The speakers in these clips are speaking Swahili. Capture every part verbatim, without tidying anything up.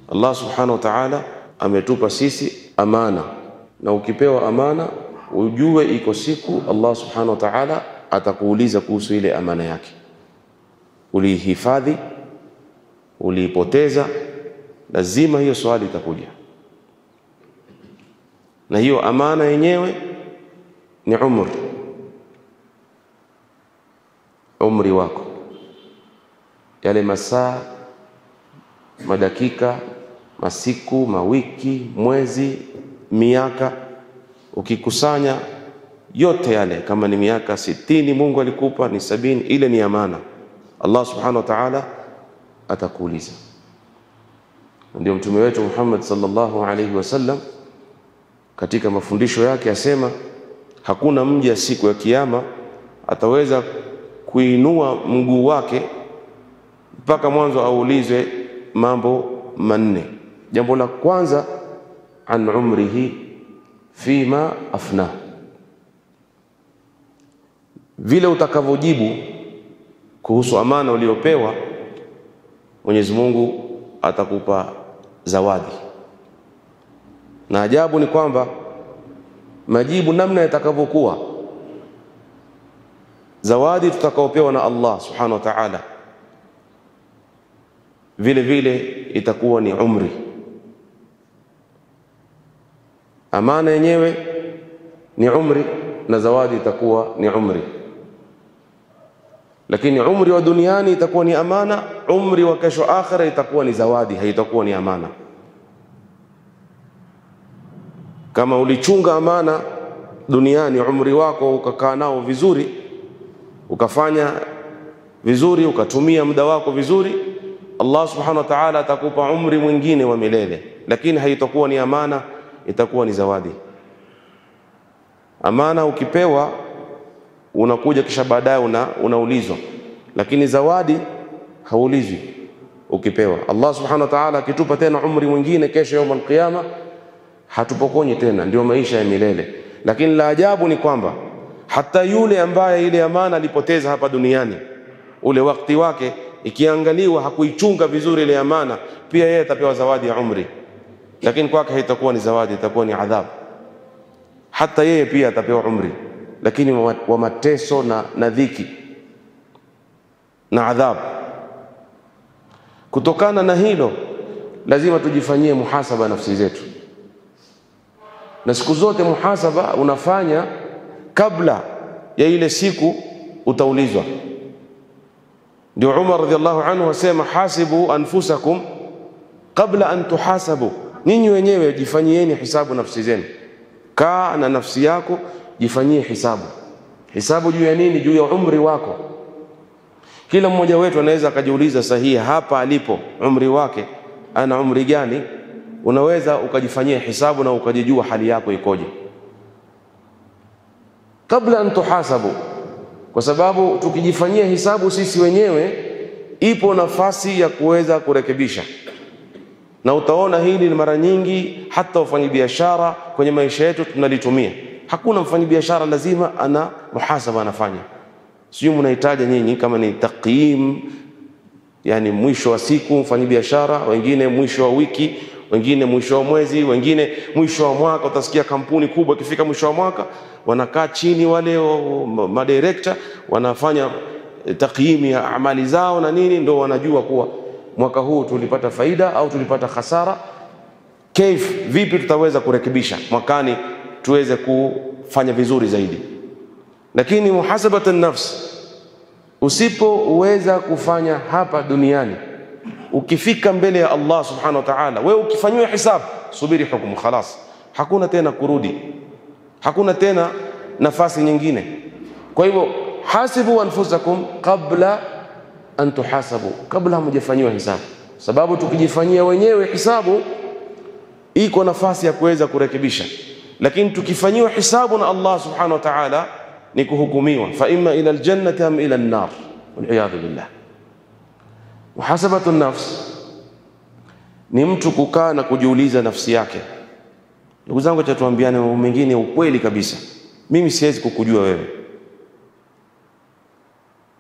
Allah subhanahu wa ta'ala ametupa sisi amana, na ukipewa amana ujue iko siku Allah subhanahu wa ta'ala atakuuliza kuhusu ile amana yake. Ulihifadhi, uliipoteza, lazima hiyo swali itakuja. Na hiyo amana yenyewe ni umri, umri wako, yale masaa, madakika, masiku, mawiki, mwezi, miaka, ukikusanya yote yale, kama ni miaka sitini Mungu alikupa, ni sabini, ile ni amana. Allah subhanahu wa ta'ala atakuuliza. Ndio mtume wetu Muhammad sallallahu alayhi wasallam katika mafundisho yake asema, hakuna mja siku ya kiyama ataweza kuinua mguu wake mpaka mwanzo aulizwe mambo manne. Jambo la kwanza, an umrihi fima afna, vile utakavyojibu kuhusu amana uliopewa, Mwenyezi Mungu atakupa zawadi. Na ajabu ni kwamba majibu namna yatakavyokuwa, zawadi tutakaopewa na Allah subhanahu wa ta'ala vile vile itakuwa ni umri. Amana yenyewe ni umri na zawadi itakuwa ni umri. Lakini umri wa duniani itakuwa ni amana, umri wa kesho akhira itakuwa ni zawadi, haitakuwa ni amana. Kama ulichunga amana duniani, umri wako ukakaa nao vizuri, ukafanya vizuri, ukatumia muda wako vizuri, Allah subhanahu wa ta'ala atakupa umri mwingine wa milele, lakini haitakuwa ni amana, itakuwa ni zawadi. Amana ukipewa unakuja kisha baadaye una, unaulizwa, lakini zawadi haulizwi ukipewa. Allah subhanahu wa ta'ala akitupa tena umri mwingine kesho يوم القيامه hatupokonyi tena, ndio maisha ya milele. Lakini la ajabu ni kwamba hata yule ambaye ile amana alipoteza hapa duniani, ule wakati wake ikiangaliwa hakuichunga vizuri ile amana, pia yeye atapewa zawadi ya umri, lakini kwake haitakuwa ni zawadi, itakuwa ni adhabu. Hata yeye pia atapewa umri, lakini wa mateso na, na dhiki na adhabu. Kutokana na hilo lazima tujifanyie muhasaba nafsi zetu, na siku zote muhasaba unafanya kabla ya ile siku utaulizwa. Ndio Umar radhiallahu anhu asema, hasibu anfusakum kabla an tuhasabu, ninyi wenyewe jifanyieni hisabu nafsi zenu. Kaa na nafsi yako, jifanyie hisabu. Hisabu juu ya nini? Juu ya umri wako. Kila mmoja wetu anaweza akajiuliza sahihi hapa alipo, umri wake ana umri gani? Unaweza ukajifanyia hisabu na ukajijua hali yako ikoje kabla an tuhasabu, kwa sababu tukijifanyia hisabu sisi wenyewe ipo nafasi ya kuweza kurekebisha. Na utaona hili mara nyingi hata wafanyabiashara kwenye maisha yetu tunalitumia. Hakuna mfanyabiashara lazima ana muhasaba anafanya. Sio mnahitaji nyinyi kama ni taqyim, yani mwisho wa siku mfanyabiashara, wengine mwisho wa wiki, wengine mwisho wa mwezi, wengine mwisho wa mwaka. Utasikia kampuni kubwa ikifika mwisho wa mwaka wanakaa chini wale madirector wanafanya takyimi ya amali zao na nini, ndio wanajua kuwa mwaka huu tulipata faida au tulipata hasara, kaif vipi tutaweza kurekebisha mwakani tuweze kufanya vizuri zaidi. Lakini muhasabatu nafs usipoweza kufanya hapa duniani, ukifika mbele ya Allah subhanahu wa ta'ala, wewe ukifanywa hisabu, subiri hukumu, khalas, hakuna tena kurudi, hakuna tena nafasi nyingine. Kwa hivyo hasibu anfusakum qabla an tuhasabu, kabla hamjafanywa hisabu, sababu tukijifanyia wenyewe hisabu iko nafasi ya kuweza kurekebisha. Lakini tukifanywa hisabu na Allah subhanahu wa ta'ala ni kuhukumiwa, fa imma ila aljannati am ila an-nar, wal iyadhu billah. Muhasabatu nafs ni mtu kukaa na kujiuliza nafsi yake. Ndugu zangu, acha tuambiane mambo mengine ukweli kabisa. Mimi siwezi kukujua wewe,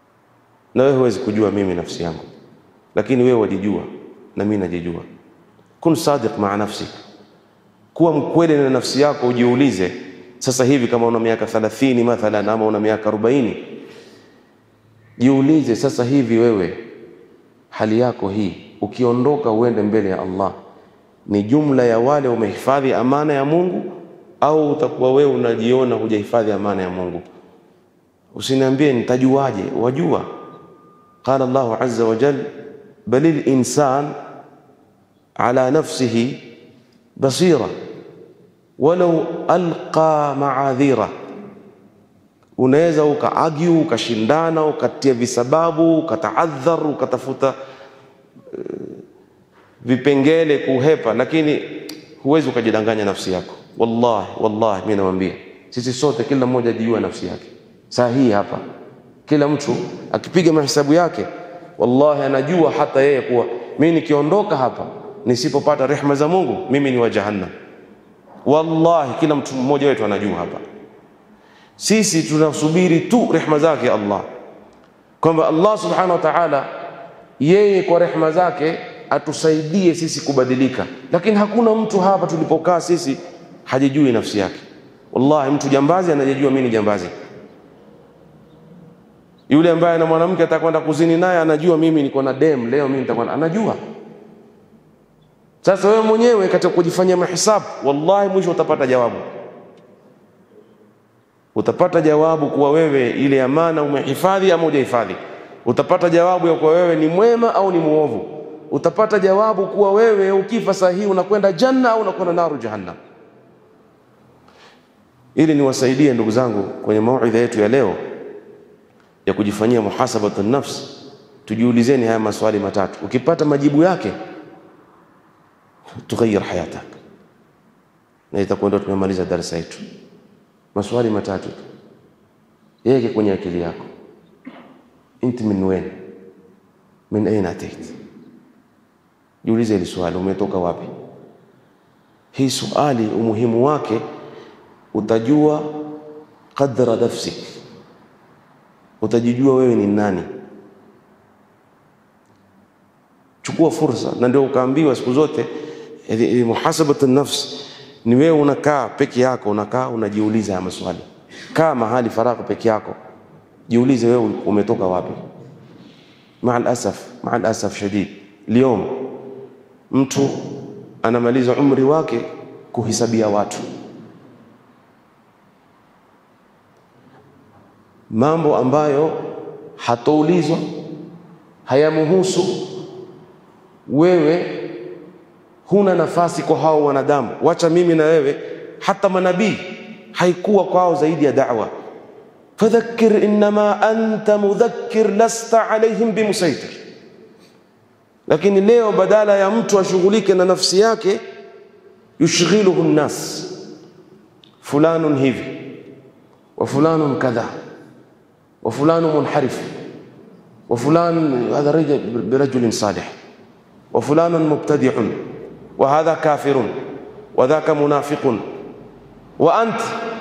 na wewe huwezi kujua mimi nafsi yangu, lakini wewe wajijua na mimi najijua. kun sadiq maa nafsik, kuwa mkweli na nafsi yako. Ujiulize sasa hivi, kama una miaka thelathini mathalan ama una miaka arobaini, jiulize sasa hivi wewe hali yako hii, ukiondoka uende mbele ya Allah, ni jumla ya wale umehifadhi amana ya Mungu au utakuwa wewe unajiona hujahifadhi amana ya Mungu? Usiniambie nitajuaje, wajua. Qala Allahu azza wa jalla, balil insan ala nafsihi basira walau alqa ma'adhira. Unaweza ukaagiu, ukashindana, ukatia visababu, ukataadhar, ukatafuta uh, vipengele kuhepa, lakini huwezi ukajidanganya nafsi yako. Wallahi wallahi mimi nawaambia, sisi sote kila mmoja ajijua nafsi yake. Saa hii hapa kila mtu akipiga mahesabu yake, wallahi anajua hata yeye kuwa mimi nikiondoka hapa nisipopata rehema za Mungu mimi ni wa jahannam. Wallahi kila mtu mmoja wetu anajua hapa. Sisi tunasubiri tu rehema zake Allah, kwamba Allah subhanahu wa ta'ala yeye kwa rehema zake atusaidie sisi kubadilika. Lakini hakuna mtu hapa tulipokaa sisi hajijui nafsi yake. Wallahi mtu jambazi anajijua mimi ni jambazi. Yule ambaye na mwanamke atakwenda kuzini naye anajua mimi niko na dem leo, mimi nitakwenda, anajua. Sasa wewe mwenyewe katika kujifanyia mahesabu, wallahi mwisho utapata jawabu. Utapata jawabu kuwa wewe ile amana umehifadhi ama hujahifadhi. Utapata jawabu ya kuwa wewe ni mwema au ni muovu. Utapata jawabu kuwa wewe ukifa sahihi unakwenda janna au unakwenda naru jahannam. Ili niwasaidie ndugu zangu kwenye mauidha yetu ya leo ya kujifanyia muhasabatu nafs, tujiulizeni haya maswali matatu. Ukipata majibu yake tughayir hayatak, na itakuwa ndio tumemaliza darasa yetu. Maswali matatu yeke kwenye akili yako. Inti min wen, min aina atait? Jiulize hili swali, umetoka wapi? Hii swali umuhimu wake utajua qadra nafsik, utajijua wewe ni nani. Chukua fursa, na ndio ukaambiwa siku zote muhasabatu nafs ni wewe unakaa peke yako, unakaa unajiuliza haya maswali. Kaa mahali faragha peke yako, jiulize wewe umetoka wapi. Ma'al asaf, ma'al asaf shadid, leo mtu anamaliza umri wake kuhisabia watu, mambo ambayo hataulizwa, hayamuhusu wewe. Huna nafasi kwa hao wanadamu. Wacha mimi na wewe, hata manabii haikuwa kwao zaidi ya da'wa. Fadhakkir inma anta mudhakkir lasta alayhim bimusaitir. Lakini leo badala ya mtu ashughulike na nafsi yake, yushghiluhu an-nas, fulanun hivi wa fulanun kadha wa fulanun munharif wa fulan hadha rajul birajulin salih wa fulanun mubtadi'un وهذا كافر وذاك منافق وأنت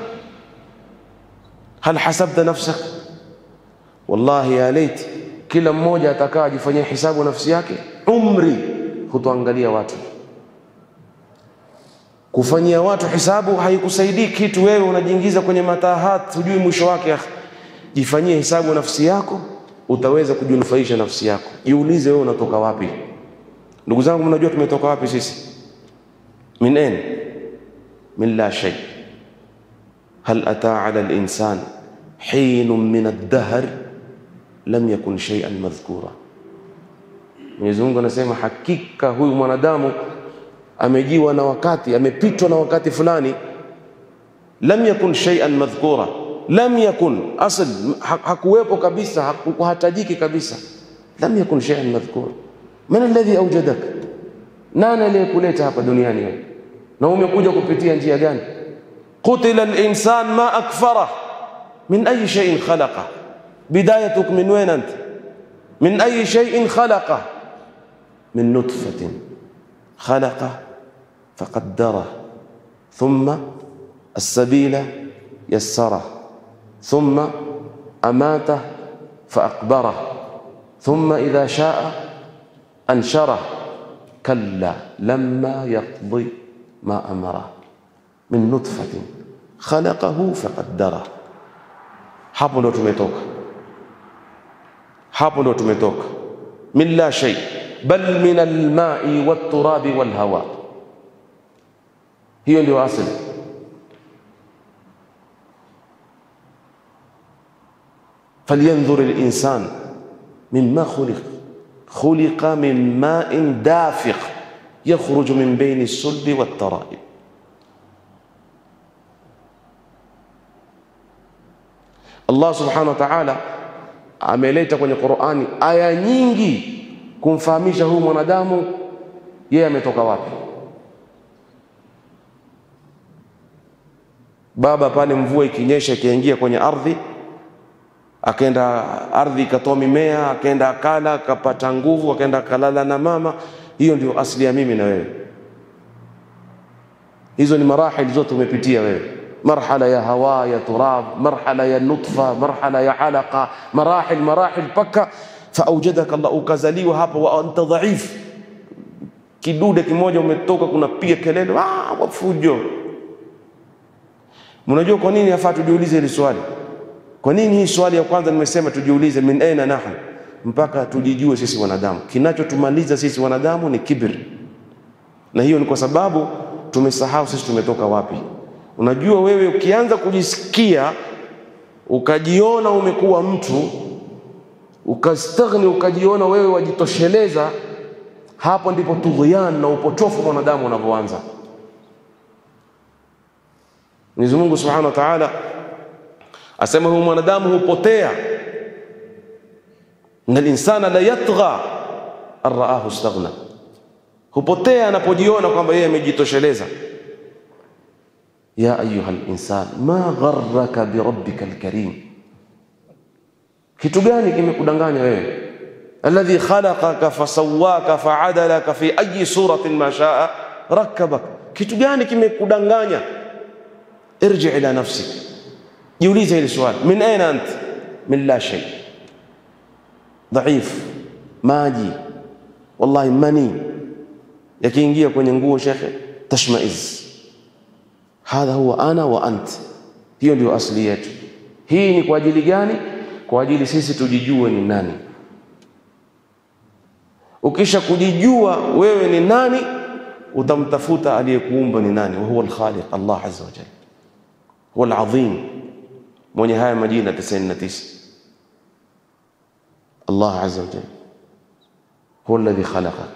هل حسبت نفسك؟ والله يا ليت kila mmoja atakaa ajifanyia hisabu nafsi yake. Umri hutuangalia watu, kufanyia watu hisabu haikusaidii kitu. Wewe unajiingiza kwenye matahat, hujui mwisho wake. Jifanyie hisabu nafsi yako, utaweza kujinufaisha nafsi yako. Jiulize wewe unatoka wapi. Ndugu zangu, mnajua tumetoka wapi sisi? Min ain? Min la shay. Hal ata ala al-insan hin min ad-dahr lam yakun shay'an madhkura. Mwenyezi Mungu anasema hakika huyu mwanadamu amejiwa na wakati, amepitwa na wakati fulani. Lam yakun shay'an madhkura, lam yakun asl, hakuwepo kabisa, hakuhatajiki kabisa. Lam yakun shay'an madhkura. Man alladhi awjadak? Nani aliyekuleta hapa duniani wewe? Na umekuja kupitia njia gani? Qutila al-insan ma akfara min ayi shay'in khalaqa. Bidayatuk min wayn ant? Min ayi shay'in khalaqa? Min nutfatin khalaqa faqaddara thumma as-sabila yassara thumma amata faaqbara thumma idha sha'a أنشره kalla lamma yaqdi ma amara min nutfatin khalaqahu faqaddara. Hapo ndo tumetoka, hapo ndo tumetoka. Min la shay bal min alma'i wat-turabi wal-hawa. Hiyo ndio asili. فلينظر الإنسان مما خلق خلق من ماء دافق يخرج من بين الصلب والترائب. Allah subhanahu wa ta'ala ameleta kwenye Qur'ani aya nyingi kumfahamisha huyu mwanadamu yeye ametoka wapi. Baba pale mvua ikinyesha ikiingia kwenye ardhi, akaenda ardhi ikatoa mimea, akaenda akala, akapata nguvu, akaenda kalala na mama. Hiyo ndio asili ya mimi na wewe. Hizo ni marahili zote umepitia wewe. Marhala ya hawa, ya turab, marhala ya nutfa, marhala ya alaqa, marahil marahil paka faawjadaka Allah, ukazaliwa hapa wa anta dhaif. Kidude kimoja umetoka kunapiga kelele, ah wafujo. Mnajua kwa nini yafaa tujiulize hili swali? Kwa nini hii swali ya kwanza nimesema tujiulize min aina nahnu, mpaka tujijue sisi wanadamu. Kinachotumaliza sisi wanadamu ni kibri, na hiyo ni kwa sababu tumesahau sisi tumetoka wapi. Unajua wewe ukianza kujisikia ukajiona umekuwa mtu, ukastaghni, ukajiona wewe wajitosheleza, hapo ndipo tughyan na upotofu wa wanadamu unapoanza. Mwenyezi Mungu Subhanahu wa Ta'ala asema huyu mwanadamu hupotea, na insana la yatgha arraahu istaghna, hupotea anapojiona kwamba yeye amejitosheleza. Ya ayuha al-insan ma gharraka bi rabbika al-karim, kitu gani kimekudanganya wewe? Alladhi khalaqaka fasawwaka fa'adalaka fi ayi suratin ma sha'a rakkabak. Kitu gani kimekudanganya? Irji ila nafsik, jiulize hili swali. Min aina ant? Min la shay. Dhaif, maji, wallahi mani yakiingia kwenye nguo shekhe tashmaiz. Hadha huwa ana wa ant. Hiyo ndio asili yetu. Hii ni kwa ajili gani? Kwa ajili sisi tujijue ni nani. Ukisha kujijua wewe ni nani, utamtafuta aliyekuumba ni nani. Wa huwa al-Khaliq, Allah azza wa jalla, huwa al-Azim, mwenye haya majina tisini na tisa. Allah azza wa jalla huwa alladhi khalaqak.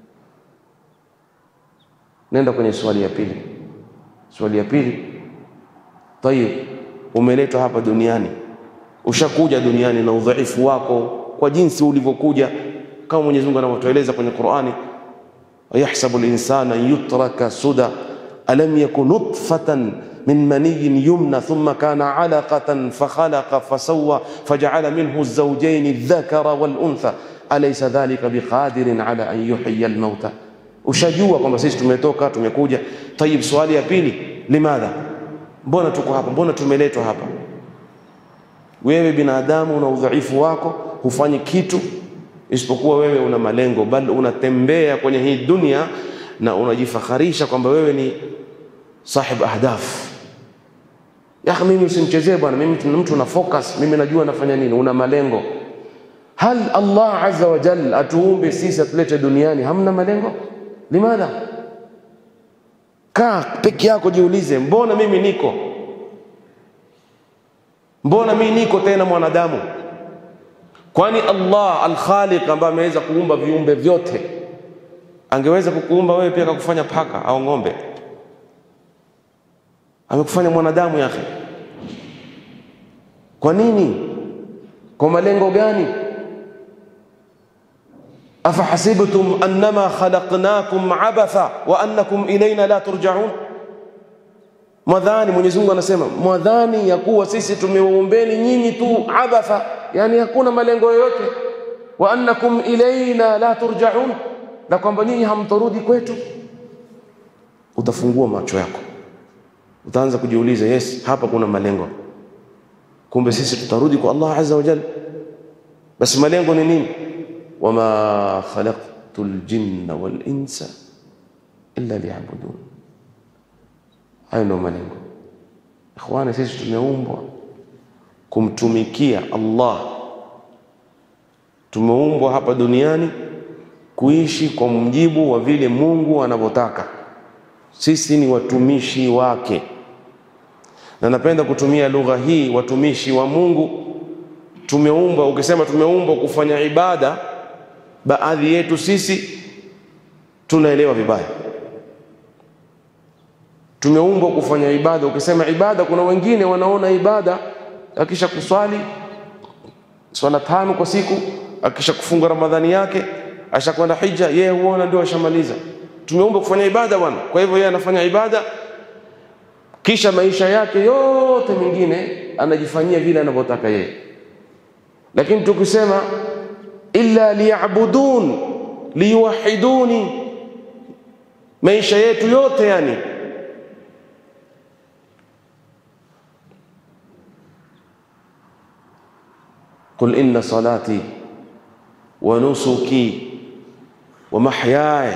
Nenda kwenye swali ya pili. Swali ya pili, tayeb, umeletwa hapa duniani, ushakuja duniani na udhaifu wako kwa jinsi ulivyokuja, kama Mwenyezi Mungu anavyotueleza kwenye Qur'ani, ayahsabu al-insana yutraka suda alam yakun nutfatan min maniyyin yumna thumma kana 'alaqatan fakhalaqa fasawwa faj'ala minhu az-zawjayn adh-dhakara wal-untha alaysa dhalika biqadirin 'ala an yuhyiya al-mauta. Ushajua kwamba sisi tumetoka tumekuja. Tayib, swali ya pili, limadha, mbona tuko hapa, mbona tumeletwa hapa? Wewe binadamu una udhaifu wako, hufanyi kitu isipokuwa wewe una malengo, bali unatembea kwenye hii dunia na unajifakharisha kwamba wewe ni sahib ahdaf. Ya mimi usimchezee bwana, mimi mtu na focus, mimi najua nafanya nini. Una malengo. Hal Allah azza wa jalla atuumbe sisi atulete duniani hamna malengo? Limadha? Kaa peke yako jiulize, mbona mimi niko? Mbona mimi niko tena mwanadamu? Kwani Allah al-Khaliq ambaye ameweza kuumba viumbe vyote angeweza kukuumba wewe pia akakufanya paka au ng'ombe? Amekufanya mwanadamu yake. Kwa nini? Kwa malengo gani? Afahasibtum annama khalaqnakum abatha wa annakum ilayna la turja'un. Mwadhani, Mwenyezi Mungu anasema mwadhani ya kuwa sisi tumeumbeni nyinyi tu abatha, yani hakuna malengo yoyote. Wa annakum ilayna la turja'un, na kwamba nyinyi hamtorudi kwetu. Utafungua macho yako, utaanza kujiuliza, yes, hapa kuna malengo. Kumbe sisi tutarudi kwa Allah azza wa jalla. Basi malengo ni nini? Wama khalaq khalaqtul jinna wal insa illa liya'budun. Hayo ndio malengo. Ikhwana, sisi tumeumbwa kumtumikia Allah. Tumeumbwa hapa duniani kuishi kwa mujibu wa vile Mungu anavyotaka. Sisi ni watumishi wake. Na napenda kutumia lugha hii, watumishi wa Mungu. Tumeumbwa, ukisema tumeumbwa kufanya ibada, baadhi yetu sisi tunaelewa vibaya. Tumeumbwa kufanya ibada, ukisema ibada, kuna wengine wanaona ibada akisha kuswali swala tano kwa siku, akisha kufunga Ramadhani yake, ashakwenda hija, yeye huona ndio ashamaliza. Tumeumbwa kufanya ibada bwana. Kwa hivyo yeye anafanya ibada, kisha maisha yake yote mengine anajifanyia vile anavyotaka yeye. Lakini tukisema illa liya'budun liyuwahiduni, maisha yetu yote yani قل إن صلاتي ونسكي ومحياي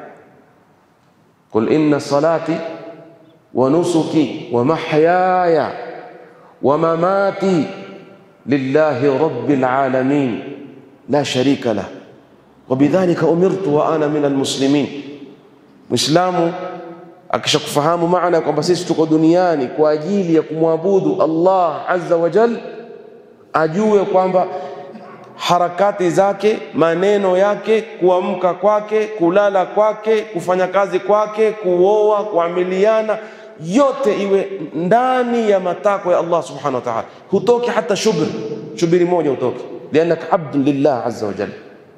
قل إن صلاتي ونسكي ومحياي ومماتي لله رب العالمين لا شريك له وبذلك أمرت وأنا من المسلمين. Muislamu akishakufahamu maana kwamba sisi tuko duniani kwa ajili ya kumwabudu Allah azza wa jalla, ajue kwamba harakati zake, maneno yake, kuamka kwake, kulala kwake, kufanya kazi kwake, kuoa, kuamiliana, yote iwe ndani ya matakwa ya Allah subhanahu wa ta'ala. Hutoki hata shubri, shubiri moja hutoki, lianaka abdun lillah azza wa jalla.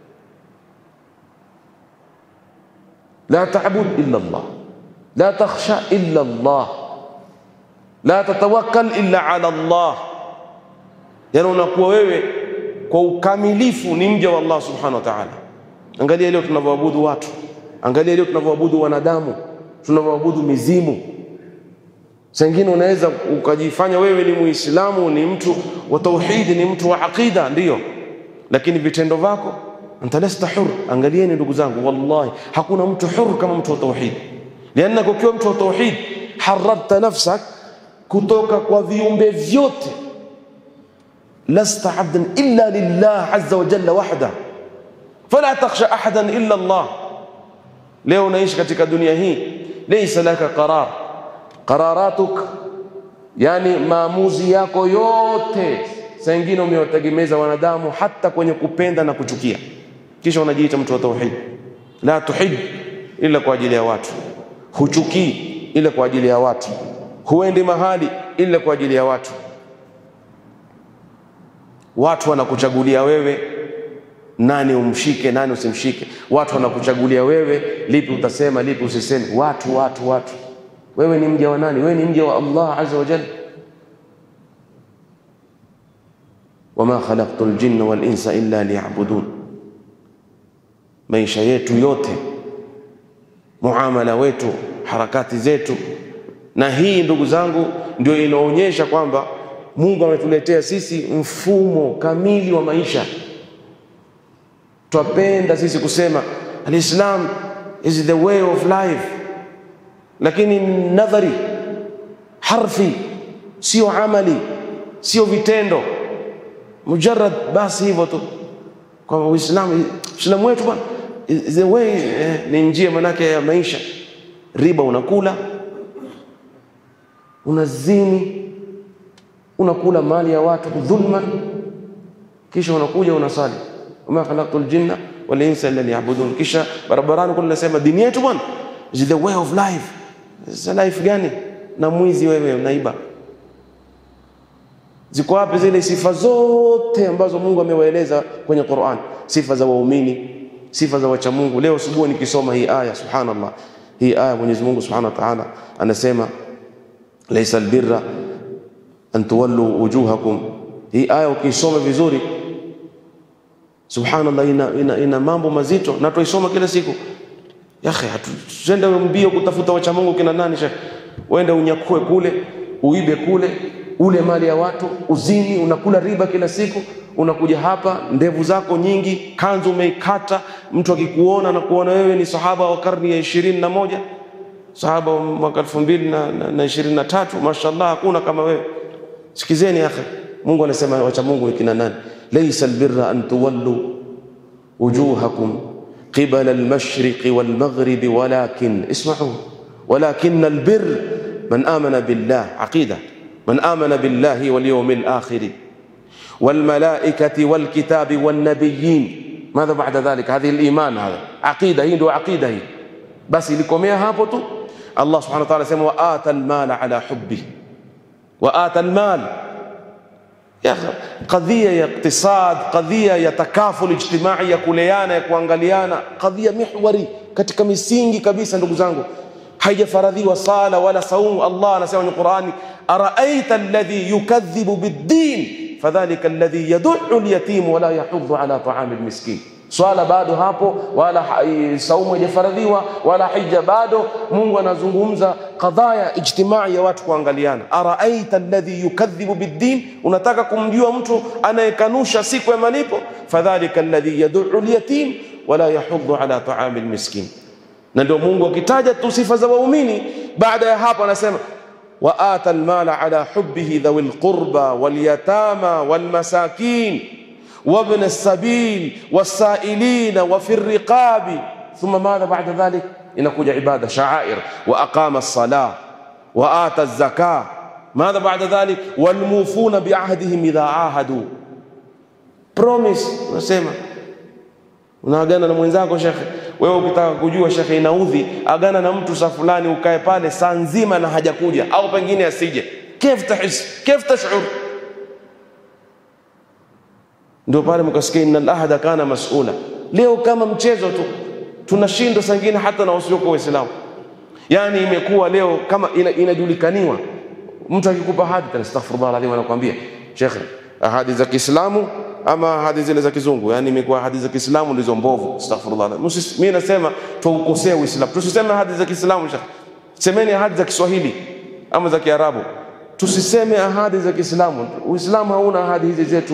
La ta'bud illa Allah, la takhsha illa Allah, la tatawakkal illa ala Allah. Yani unakuwa wewe kwa ukamilifu ni mja wa Allah subhanahu wa ta'ala. Angalia leo tunavyoabudu watu, angalia leo tunavyoabudu wanadamu, tunavyoabudu mizimu. Sengine unaweza ukajifanya wewe ni Muislamu, ni mtu wa tauhid, ni mtu wa aqida, ndio, lakini vitendo vyako anta lasta hur. Angalieni ndugu zangu, wallahi hakuna mtu hur kama mtu wa tauhid. Lianna ukiwa mtu wa tauhid hararta nafsak kutoka kwa viumbe vyote. Lasta abdan illa lillah azza wa jalla wahda, fala takhsha ahadan illa Allah. Leo unaishi katika dunia hii, laysa laka qarar, qararatuk yani maamuzi yako yote sengine umewategemeza wanadamu, hata kwenye kupenda na kuchukia. Kisha unajiita mtu wa tauhid. La tuhib illa kwa ajili ya watu, huchukii illa kwa ajili ya watu, huendi mahali illa kwa ajili ya watu. Watu wanakuchagulia wewe nani umshike, nani usimshike. Watu wanakuchagulia wewe lipi utasema, lipi usiseme. Watu watu watu wewe ni mja wa nani? Wewe ni mja wa Allah azza wa jalla. wama khalaqtul jinna wal insa illa liya'budun. Maisha yetu yote, muamala wetu, harakati zetu, na hii ndugu zangu ndio inaonyesha kwamba Mungu ametuletea sisi mfumo kamili wa maisha. Twapenda sisi kusema al-Islam is the way of life, lakini nadhari, harfi, sio amali, sio vitendo, mujarrad basi hivyo tu. Kwa Uislamu, Uislamu wetu bwana is the way, eh, ni njia manake ya maisha. Riba unakula, unazini, unakula mali ya watu dhulman, kisha unakuja unasali wama khalaqtul jinna wal insa illa liya'budun. Kisha barabarani kuna nasema dini yetu bwana is the way of life. Sasa life gani? Na mwizi wewe unaiba. Ziko wapi zile sifa zote ambazo Mungu amewaeleza kwenye Qur'an? Sifa za waumini, sifa za wacha Mungu. Leo asubuhi nikisoma hii aya, subhanallah, hii aya Mwenyezi Mungu Subhanahu wa Ta'ala anasema laysa albirra an tuwallu wujuhakum. Hii aya ukisoma vizuri, subhanallah, ina, ina, ina mambo mazito na tuisoma kila siku. Ya akhi, hatujende mbio kutafuta wacha Mungu kina nani shekhi? Uende unyakue kule, uibe kule, ule mali ya watu, uzini, unakula riba kila siku, unakuja hapa ndevu zako nyingi, kanzu umeikata, mtu akikuona na kuona wewe ni sahaba wa karni ya ishirini na moja, sahaba wa mwaka elfu mbili na ishirini na tatu, mashallah, hakuna kama wewe. Sikizeni akhi, Mungu anasema wacha Mungu ni kina nani? Laysa albirra an tuwallu wujuhakum qibala almashriqi walmaghribi walakin isma'u walakin albirr man amana billah, aqida man amana billahi wal yawmil akhir والملائكة والكتاب والنبيين. ماذا بعد ذلك؟ هذه الإيمان، هذا عقيدة، هي دو عقيدة هي بس لكم يا هابطوا. الله سبحانه وتعالى سمى وآتى المال على حبه، وآتى المال يا أخي قضية اقتصاد، قضية يتكافل اجتماعي، يكوليانا يكوانغاليانا، قضية محوري katika misingi kabisa. Ndugu zangu, haijafaradhiwa sala wala saumu. Allah anasema kwenye Qur'ani, araaita alladhi yukadhibu bid-din fadhalika alladhi yad'u al-yatim wala yahuddu ala ta'am al-miskin. Swala bado hapo, wala saumu haijafaradhiwa, wala hija bado. Mungu anazungumza kadhaya ijtimai ya watu kuangaliana. Araaita alladhi yukadhibu bid-din, unataka kumjua mtu anayekanusha siku ya malipo? Fadhalika alladhi yad'u al-yatim wala yahuddu ala ta'am al-miskin. Na ndio Mungu akitaja tu sifa za waumini, baada ya hapo anasema وآتى المال على حبه ذوي القربى واليتامى والمساكين وابن السبيل والسائلين وفي الرقاب. ثم ماذا بعد ذلك؟ إنكوجا عبادة شعائر، وأقام الصلاة وآتى الزكاة. ماذا بعد ذلك؟ والموفون بعهدهم إذا عاهدوا. promise unasema unaagana na mwenzako shekhe. Wewe ukitaka kujua shekhe inaudhi, agana na mtu sa fulani, ukae pale saa nzima na hajakuja au pengine asije. Kif tahis, kif tashur? Ndio pale mkasikia innal ahda kana mas'ula. Leo kama mchezo tu tunashindwa sangine hata na usioko Waislamu. Yani imekuwa leo kama ina, inajulikaniwa. Mtu akikupa hadithi, astaghfirullah alazim, anakuambia shekhe ahadi za Kiislamu ama hadithi zile za kizungu. Yani imekuwa hadithi za Kiislamu ndizo mbovu. Astaghfirullah. Mimi nasema tuukosea Uislamu. Tusiseme hadithi za Kiislamu shekhe. Semeni hadithi za Kiswahili ama za Kiarabu. Tusiseme hadithi za Kiislamu. Uislamu hauna hadithi hizi zetu.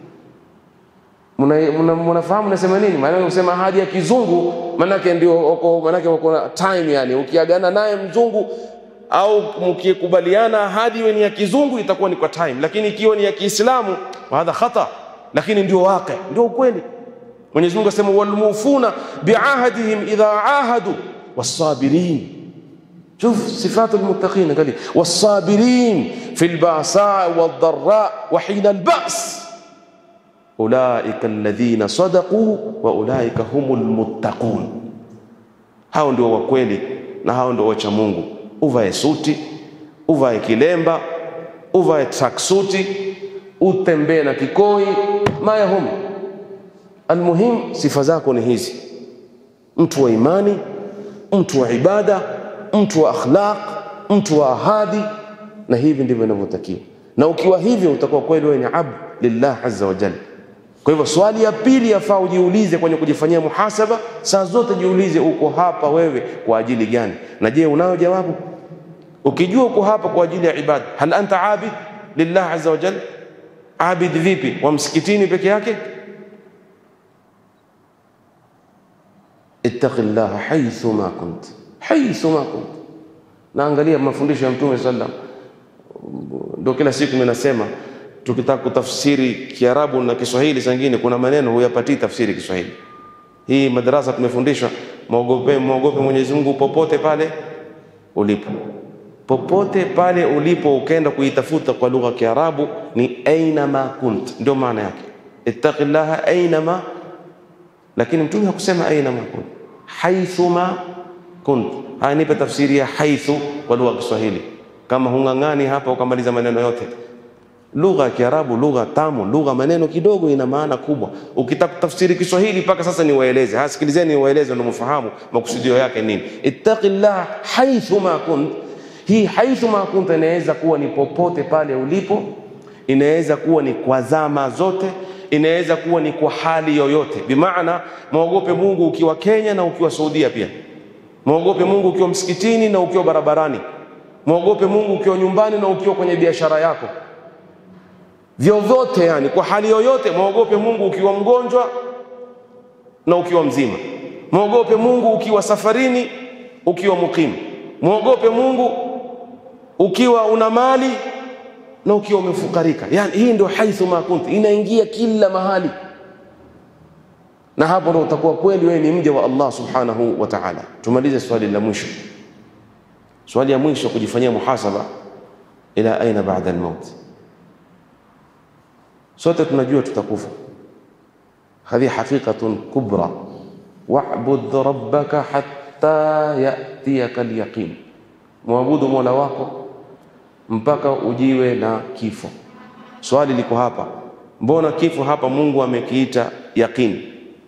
Mnafahamu nasema nini? Maana unasema ahadi ya kizungu, maana yake ndio uko, maana yake uko time, yani ukiagana naye mzungu au mkikubaliana ahadi iwe ni ya kizungu itakuwa ni kwa time, lakini ikiwa ni ya Kiislamu hadha khata, lakini ndio waqi, ndio ukweli. Mwenyezi Mungu asema walmufuna bi'ahdihim idha ahadu was-sabirin. شوف صفات المتقين قال والصابرين في البأساء والضراء وحين البأس أولئك الذين صدقوا وأولئك هم المتقون. hao ndio wa kweli na hao ndio wacha Mungu. Uvae suti, uvae kilemba, uvae tracksuti, utembee na kikoi, mayahum. Almuhim sifa zako ni hizi: mtu wa imani, mtu wa ibada, mtu wa akhlaq, mtu wa ahadi, na hivi ndivyo inavyotakiwa. Na ukiwa hivyo utakuwa kweli wewe ni abd lillah azza wa jalla. Kwa hivyo swali ya pili yafaa ujiulize kwenye kujifanyia muhasaba, saa zote jiulize uko hapa wewe kwa ajili gani? Na je, unayo jawabu? Ukijua uko hapa kwa ajili ya ibada, hal anta abid lillah azza wa jalla? Abid vipi? Wa msikitini peke yake? ittaqillaha haythu ma kunt, haythu ma kunt. Na angalia mafundisho ya Mtume sallam. Ndio kila siku mimi nasema tukitaka kutafsiri Kiarabu na Kiswahili zingine kuna maneno huyapati tafsiri Kiswahili. Hii madrasa tumefundishwa muogope muogope Mwenyezi Mungu popote pale ulipo. Popote pale ulipo ukaenda kuitafuta kwa lugha ya Kiarabu ni aina ma kunt, ndio maana yake. Ittaqillaha aina ma, lakini Mtume hakusema aina ma kunt, haythu ma kunt. Haya nipe tafsiri ya haythu kwa lugha ya Kiswahili. Kama hungangani hapa ukamaliza maneno yote. Lugha ya Kiarabu lugha tamu, lugha maneno kidogo ina maana kubwa. Ukitaka tafsiri Kiswahili mpaka sasa ni waeleze. Ha, sikilizeni waeleze ndio mfahamu makusudio yake nini. Ittaqillah haythu ma kunt. Hii haythu ma kunt inaweza kuwa ni popote pale ulipo, inaweza kuwa ni kwa zama zote, inaweza kuwa ni kwa hali yoyote. Bimaana muogope Mungu ukiwa Kenya na ukiwa Saudia pia. Muogope Mungu ukiwa msikitini na ukiwa barabarani. Muogope Mungu ukiwa nyumbani na ukiwa kwenye biashara yako. vyovyote, yani kwa hali yoyote muogope Mungu ukiwa mgonjwa na ukiwa mzima. Muogope Mungu ukiwa safarini, ukiwa mukimu. Muogope Mungu ukiwa una mali na ukiwa umefukarika. Yani hii ndio haithu ma kunti, inaingia kila mahali. Na hapo ndio utakuwa kweli wewe ni mja wa Allah subhanahu wa ta'ala. Tumalize swali la mwisho. Swali ya mwisho, kujifanyia muhasaba, ila aina ba'da al-maut. Sote tunajua tutakufa. Hadhi haqiqatun kubra. Wa'bud rabbaka hatta ya'tiyaka al-yaqin. Muabudu Mola wako mpaka ujiwe na kifo. Swali liko hapa, mbona kifo hapa Mungu amekiita yaqin?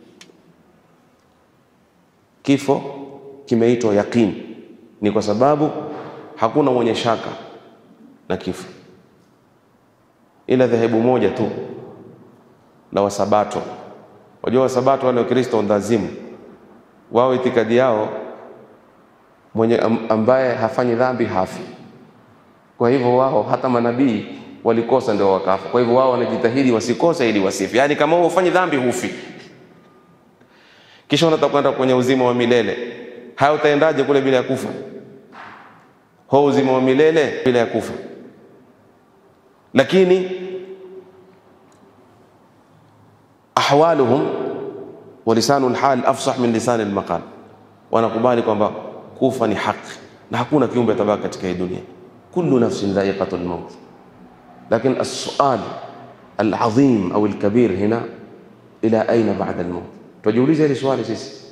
Kifo kimeitwa yaqin ni kwa sababu hakuna mwenye shaka na kifo, ila dhehebu moja tu la Wasabato. Wajua Wasabato wale Wakristo ndazimu, wao itikadi yao mwenye ambaye hafanyi dhambi hafi. Kwa hivyo wao hata manabii walikosa ndio wakafa. Kwa hivyo wao wanajitahidi wasikose ili wasifi. Yani kama wewe ufanye dhambi hufi, kisha unataka kwenda kwenye uzima wa milele, haya utaendaje kule bila ya kufa? Huo uzima wa milele bila ya kufa. Lakini ahwaluhum wa lisanul hal afsah min lisan al-maqal, wanakubali kwamba kufa ni haki na hakuna kiumbe atabaki katika hii dunia. Kullu nafsin dha'iqatul maut. Lakini as-su'al al-azim au al-kabir hina, ila aina ba'da al-maut? Tujiulize hili swali sisi.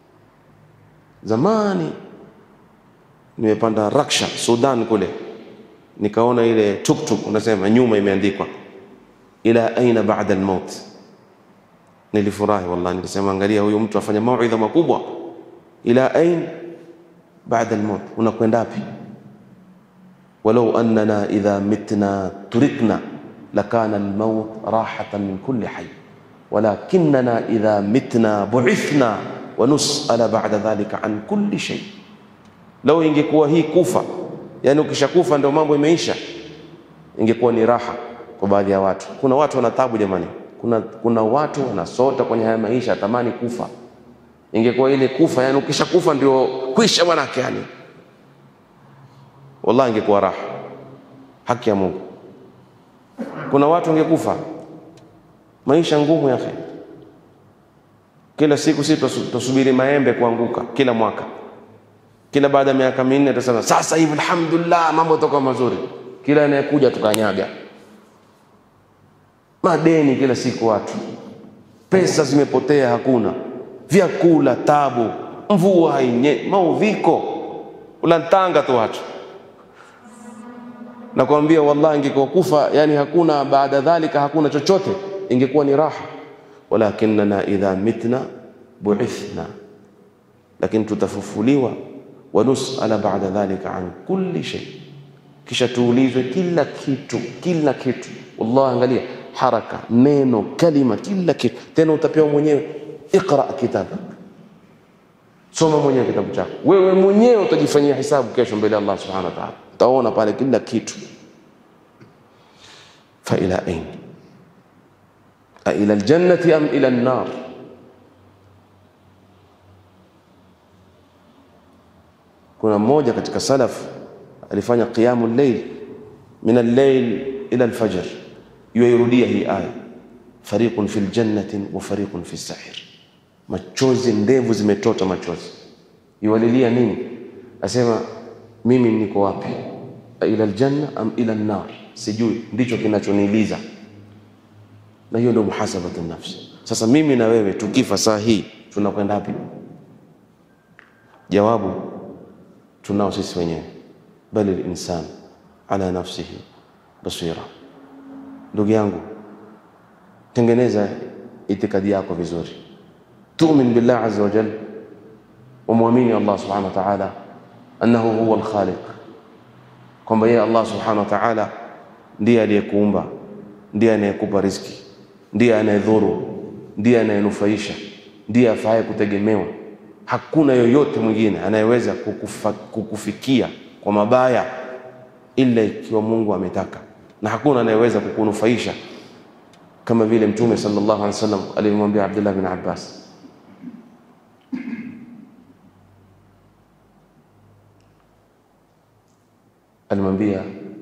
Zamani nimepanda raksha Sudan kule, nikaona ile tuktuk unasema nyuma imeandikwa ila aina ba'da al-maut. Nilifurahi wallahi, nilisema angalia huyu mtu afanya mauidha makubwa. Ila aina ba'da al-maut, unakwenda wapi? Walau annana idha mitna turikna lakana al-maut rahatan min kulli hayy, walakinna idha mitna bu'ithna wa nus'ala ba'da dhalika an kulli shay. Lau ingekuwa hii kufa, yani ukishakufa ndio mambo imeisha, ingekuwa ni raha kwa baadhi ya watu. Kuna watu wana taabu jamani, kuna kuna watu wanasota kwenye haya maisha, tamani kufa. Ingekuwa ile kufa, yani ukishakufa ndio kwisha manake, yani wallahi ingekuwa raha. Haki ya Mungu. Kuna watu wangekufa maisha ngumu yake, kila siku sisi tusubiri maembe kuanguka kila mwaka. Kila baada ya miaka minne tutasema sasa hivi alhamdulillah mambo yatakuwa mazuri. Kila anayekuja tukanyaga. Madeni kila siku watu. Pesa zimepotea hakuna. Vyakula tabu, mvua hainye, maudhiko. Ulantanga tu watu. Nakwambia wallahi ingekuwa kufa, yani hakuna baada dhalika, hakuna chochote, ingekuwa ni raha. Walakinna idha mitna bu'ithna, lakini tutafufuliwa wa nus'ala ba'da dhalika an kulli shay, kisha tuulizwe kila kitu, kila kitu. Wallahi angalia haraka, neno, kalima, kila kitu. Tena utapewa mwenyewe, iqra kitabak, soma mwenyewe kitabu chako. Wewe mwenyewe utajifanyia hisabu kesho mbele ya Allah subhanahu wa ta'ala. Utaona pale kila kitu. Fa ila ain, a ila aljannati am ila an-nar? Kuna mmoja katika salaf alifanya qiyamul layl min al-layl ila al-fajr, yuirudia hii aya, fariqun fil jannati wa fariqun fis sa'ir. Machozi, ndevu zimetota machozi. Yuwalilia nini? Asema mimi niko wapi? Ila aljanna am ila an-nar? Sijui, ndicho kinachoniliza. Na hiyo ndio muhasabatu nafsi. Sasa mimi na wewe tukifa saa hii tunakwenda wapi? Jawabu tunao sisi wenyewe. Bali al-insan ala nafsihi basira. Ndugu yangu, tengeneza itikadi yako vizuri. Tu'min billah azza wa jalla, wa muamini Allah subhanahu wa ta'ala annahu huwa al-khaliq, kwamba yeye Allah subhanahu wa ta'ala ndiye aliyekuumba, ndiye anayekupa riziki, ndiye anayedhuru, ndiye anayenufaisha, ndiye afaye kutegemewa. Hakuna yoyote mwingine anayeweza kukufa, kukufikia kwa mabaya ila ikiwa Mungu ametaka. na hakuna anayeweza kukunufaisha kama vile Mtume sallallahu alaihi wasallam alimwambia Abdullah bin Abbas. Alimwambia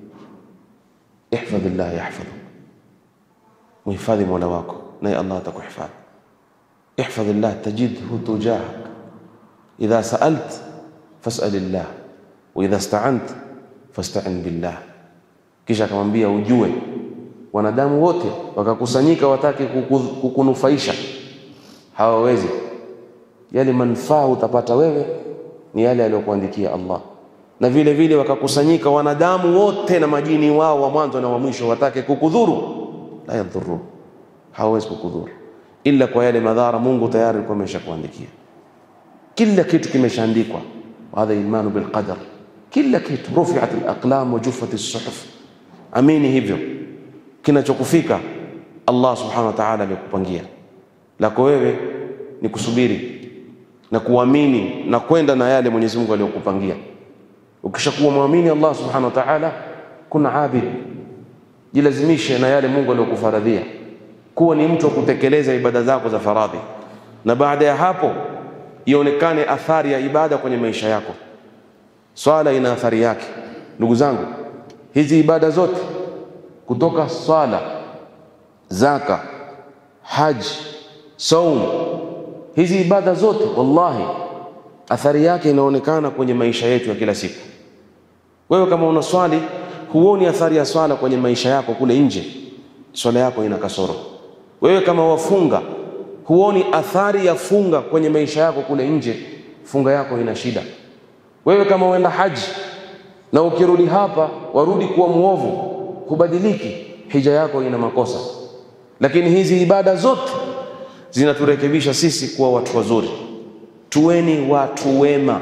ihfadhillah yahfadhuk, muhifadhi Mola wako naye Allah atakuhifadhi. Ihfadhillah tajidhu tujahak, idha sa'alt fas'alillah wa idha ista'ant fasta'in billah. Kisha akamwambia ujue wanadamu wote wakakusanyika watake kukunufaisha, hawawezi. Yale manufaa utapata wewe ni yale aliyokuandikia Allah. Na vile vile wakakusanyika wanadamu wote na majini wao wa mwanzo na wa mwisho watake kukudhuru, la yadhuru, hawawezi kukudhuru ila kwa yale madhara Mungu tayari alikuwa ameshakuandikia. Kila kitu kimeshaandikwa. Hadha imanu bil qadar, kila kitu. Rufi'at al aqlam wa juffat as suhuf, amini hivyo. Kinachokufika Allah subhanahu wa ta'ala amekupangia. Lako wewe ni kusubiri na kuamini na kwenda na yale Mwenyezi Mungu aliyokupangia. Ukishakuwa muamini Allah subhanahu wa ta'ala, kuna abid, jilazimishe na yale Mungu aliyokufaradhia, kuwa ni mtu wa kutekeleza ibada zako za faradhi, na baada ya hapo ionekane athari ya ibada kwenye maisha yako. Swala ina athari yake ndugu zangu. Hizi ibada zote kutoka swala, zaka, haji, saum, hizi ibada zote wallahi athari yake inaonekana kwenye maisha yetu ya kila siku. Wewe kama unaswali huoni athari ya swala kwenye maisha yako kule nje, swala yako ina kasoro. Wewe kama wafunga huoni athari ya funga kwenye maisha yako kule nje, funga yako ina shida. Wewe kama uenda haji na ukirudi hapa warudi kuwa muovu, hubadiliki, hija yako ina makosa. Lakini hizi ibada zote zinaturekebisha sisi kuwa watu wazuri. Tuweni watu wema.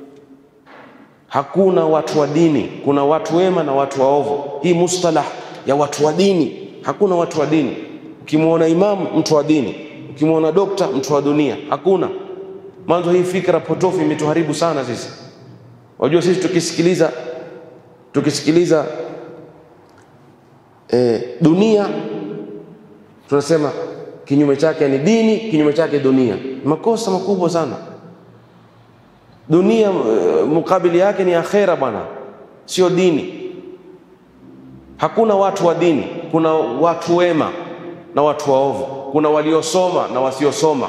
Hakuna watu wa dini, kuna watu wema na watu waovu. Hii mustalah ya watu wa dini. Hakuna watu wa dini. Ukimuona imam mtu wa dini, ukimuona dokta mtu wa dunia, hakuna. Mwanzo hii fikra potofu imetuharibu sana sisi. Wajua sisi tukisikiliza tukisikiliza eh, dunia tunasema kinyume chake ni dini, kinyume chake dunia. Makosa makubwa sana. Dunia mukabili yake ni akhera bwana, sio dini. Hakuna watu wa dini, kuna watu wema na watu waovu, kuna waliosoma na wasiosoma.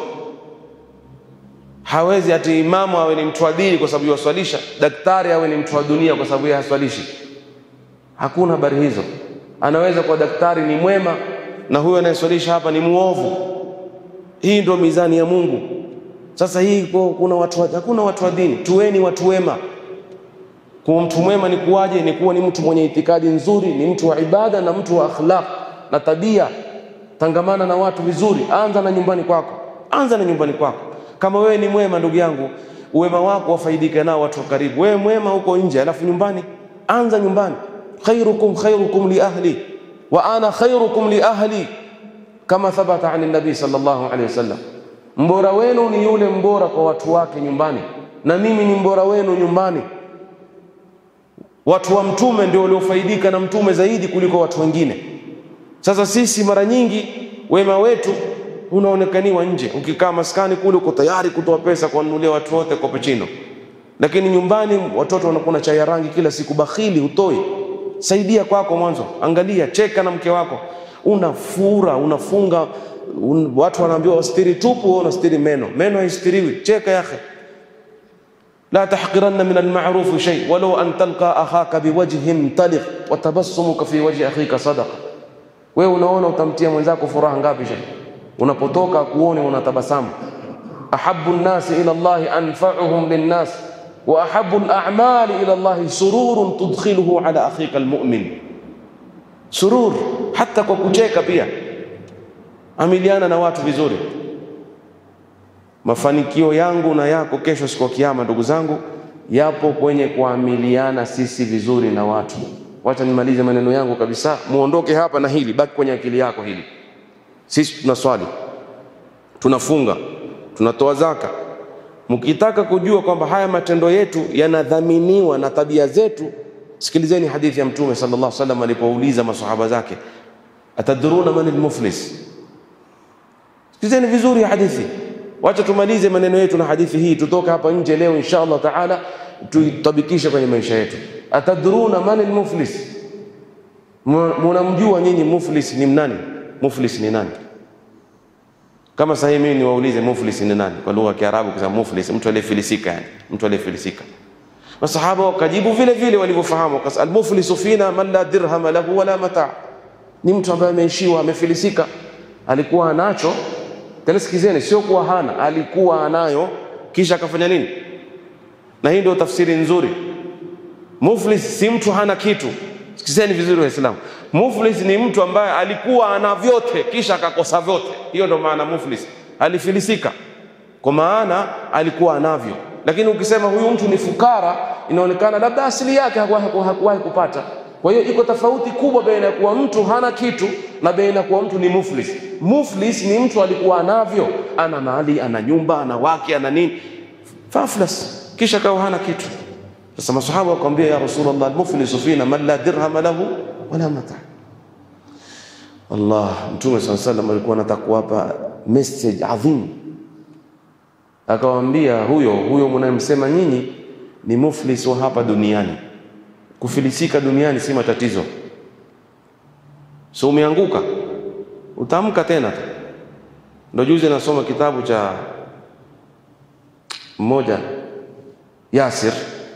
Hawezi ati imamu awe ni mtu wa dini kwa sababu yaswalisha, daktari awe ni mtu wa dunia kwa sababu yeye haswalishi. Hakuna habari hizo. Anaweza kwa daktari ni mwema na huyo anayeswalisha hapa ni muovu. Hii ndio mizani ya Mungu. Sasa hii kuna watu, hakuna watu wa dini. Tuweni watu wema. Kuwa mtu mwema ni kuwaje? Ni kuwa ni mtu mwenye itikadi nzuri, ni mtu wa ibada na mtu wa akhlaq na tabia. Tangamana na watu vizuri. Anza na nyumbani kwako. Anza na nyumbani kwako. Kama wewe ni mwema ndugu yangu, uwema wako wafaidike nao watu wa karibu. Wewe mwema huko nje, alafu nyumbani, anza nyumbani. Khairukum khairukum li ahli wa ana khairukum li ahli, kama thabata ani nabii sallallahu alaihi wasallam. Mbora wenu ni yule mbora kwa watu wake nyumbani, na mimi ni mbora wenu nyumbani. Watu wa mtume ndio waliofaidika na mtume zaidi kuliko watu wengine. Sasa sisi mara nyingi wema wetu unaonekaniwa nje. Ukikaa maskani kule uko tayari kutoa pesa kuwanunulia watu wote cappuccino, lakini nyumbani watoto wanakula chai ya rangi kila siku, bakhili, utoi. Saidia kwako mwanzo, angalia, cheka na mke wako. Unafura, unafunga, un, watu wanaambiwa wastiri tupu, wewe unastiri meno. Meno haistiriwi, cheka yake. La tahqiranna min al-ma'ruf shay walau an talqa akhaka biwajhin taliq wa tabassumuka fi wajhi akhika sadaqa. Wewe unaona utamtia mwenzako furaha ngapi shay? Unapotoka kuone unatabasamu. Ahabbu an-nasi ila Allah anfa'uhum lin-nas wa ahabbu al-a'mali ila Allah sururun tudkhiluhu ala akhika al-mu'min. Surur, hata kwa kucheka pia. Amiliana na watu vizuri. Mafanikio yangu na yako kesho siku ya kiyama ndugu zangu yapo kwenye kuamiliana sisi vizuri na watu. Wacha nimalize maneno yangu kabisa, muondoke hapa na hili, baki kwenye akili yako hili. Sisi tunaswali, tunafunga, tunatoa zaka. Mkitaka kujua kwamba haya matendo yetu yanadhaminiwa na tabia zetu, Sikilizeni hadithi ya Mtume sallallahu alaihi wasallam alipouliza maswahaba zake, atadruna man almuflis? Sikilizeni vizuri hadithi. Wacha tumalize maneno yetu na hadithi hii, tutoka hapa nje leo inshallah taala tuitabikishe kwenye maisha yetu. Atadruna man almuflis? Mnamjua nyinyi muflis ni nani? Muflis ni nani? Kama sasa mimi niwaulize muflis ni nani kwa lugha ya Kiarabu, kwa muflis mtu aliyefilisika, yani mtu aliyefilisika. Masahaba wakajibu vile vile walivyofahamu, kwa sababu al-muflisu fina man la dirham lahu wala mata', ni mtu ambaye ameishiwa, amefilisika, alikuwa anacho tena. Sikizeni, sio kuwa hana, alikuwa anayo kisha akafanya nini? Na hii ndio tafsiri nzuri. Muflis si mtu hana kitu. Sikizeni vizuri Waislamu, muflis ni mtu ambaye alikuwa ana vyote kisha akakosa vyote. Hiyo ndio maana muflis. Alifilisika kwa maana alikuwa anavyo, lakini ukisema huyu mtu ni fukara, inaonekana labda asili yake hakuwahi kupata. Kwa hiyo iko tofauti kubwa baina ya kuwa mtu hana kitu na baina ya kuwa mtu ni muflis. Muflis ni mtu alikuwa anavyo, ana mali, ana nyumba, ana wake, ana nini, faflas kisha kawa hana kitu. Sasa masahaba wakamwambia, ya Rasulullah, al-muflisu fina man la dirham lahu wala mata'. Allah, Mtume sallallahu alaihi wasallam alikuwa anataka kuwapa message adhim. Akawaambia, huyo huyo mnayemsema nyinyi ni muflis wa hapa duniani. Kufilisika duniani si matatizo. So umeanguka, utaamka tena. Ndio juzi nasoma kitabu cha mmoja Yasir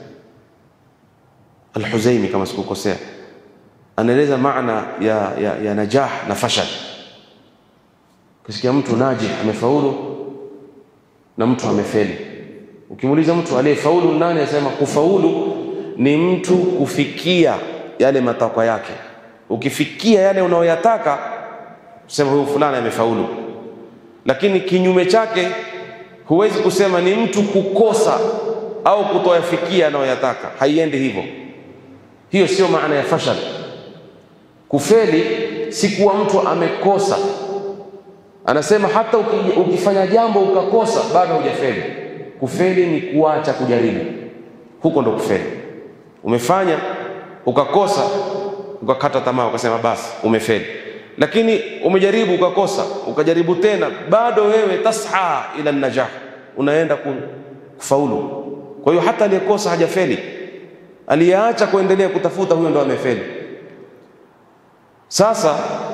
Al-Huzaimi kama sikukosea, anaeleza maana ya, ya, ya najah na fashal. Kisikia mtu najih amefaulu na mtu amefeli. Ukimuuliza mtu aliyefaulu nani, anasema kufaulu ni mtu kufikia yale matakwa yake. Ukifikia yale unayoyataka, sema huyu fulani amefaulu. Lakini kinyume chake huwezi kusema ni mtu kukosa au kutoyafikia anayoyataka. Haiendi hivyo. Hiyo sio maana ya fashal. Kufeli si kuwa mtu amekosa. Anasema hata ukifanya jambo ukakosa bado hujafeli. Kufeli ni kuacha kujaribu. Huko ndo kufeli. Umefanya ukakosa, ukakata tamaa, ukasema basi umefeli. Lakini umejaribu ukakosa, ukajaribu tena, bado wewe tas'a ila najah, unaenda kufaulu. Kwa hiyo hata aliyekosa hajafeli. Aliyeacha kuendelea kutafuta, huyo ndo amefeli. Sasa